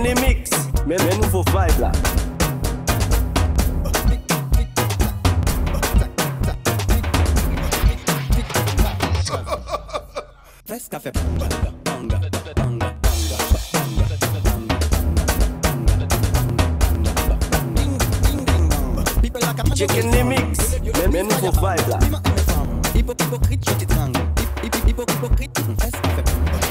KENLY mix, mais nous faut vibe là. Fess café. DJ KENLY mix, mais nous faut vibe là. Hypocrite, je t'étrangle. Hypocrite, Fess café.